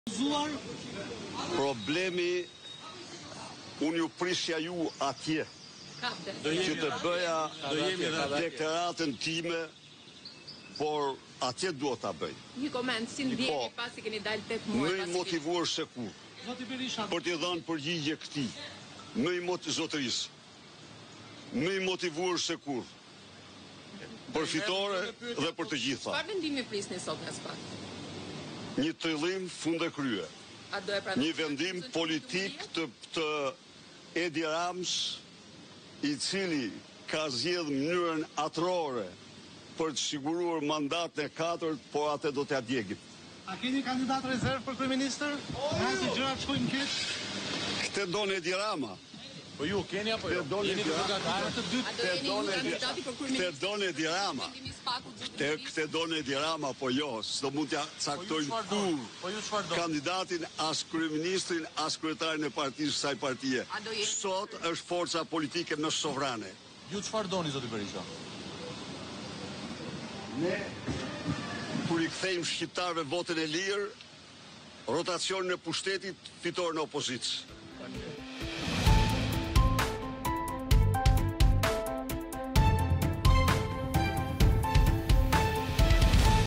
Problemi, unë ju prisja ju atje, që të bëja deklaratën time, por atje duhet ta bëj. Një koment, si ndjeni pasi keni dalë 8 muaj Më i motivuar se kur, për t'i dhënë përgjigje këtij, zotërisë, më i motivuar se kur, për fitore dhe për të gjitha. Çfarë vendimi prisni sot nga SPAK? Një trillim fundekrye. Një vendim politik të Edi Rams, i cili ka zgjedhur mënyrën atrore për të siguruar mandatin e 4, por atë do t'ia djegim. A keni kandidat rezervë për kryeministër? Nëse gjërat shkojnë keq? Këtë don Edi Rama. Po ju keni apo jo? Jeni të dytë. Këtë don Edi Rama. Këtë don Edi Rama, po jo, s'do mund t'ja caktojnë kur kandidatin, as kryeministrin, as kryetarin e partisë saj partie. Sot është forca politike më sovrane. Ju çfarë doni, zoti Berisha? Ne, kur i kthejmë shqiptarëve votën e lirë, rotacionin e pushtetit, fitoren e opozicës.